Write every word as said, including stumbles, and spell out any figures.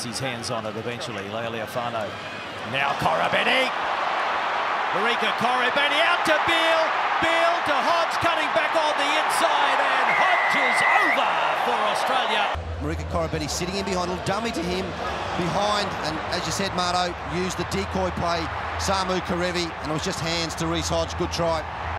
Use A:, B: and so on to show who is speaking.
A: gets his hands on it eventually. Lealiafano. Now Corabeni. Marika Corabeni out to Beale. Beale to Hodge, cutting back on the inside, and Hodge is over for Australia.
B: Marika Corabeni sitting in behind, a little dummy to him behind, and as you said, Marto, used the decoy play, Samu Karevi, and it was just hands to Reece Hodge. Good try.